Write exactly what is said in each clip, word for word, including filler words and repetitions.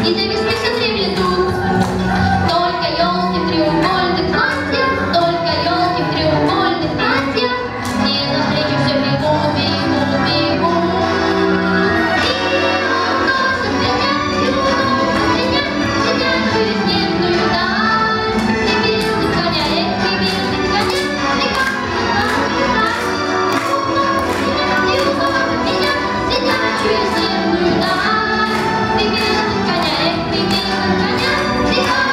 и за весь месяц время тут. Только елки в треугольных платьях, только елки в треугольных платьях. Мне навстречу все бегут, бегут, бегут. И светят, светят через нежную даль. Ты белый коня, эх, ты белый коня, ты как ты указ меня, светят через нежную даль. Ты белый коня, эх, ты белый коня, ты как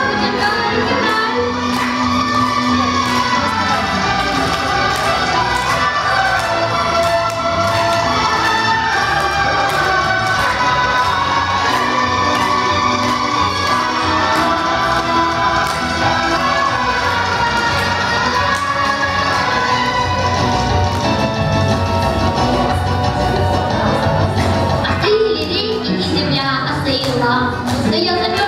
остыли реки и земля остыла. Но я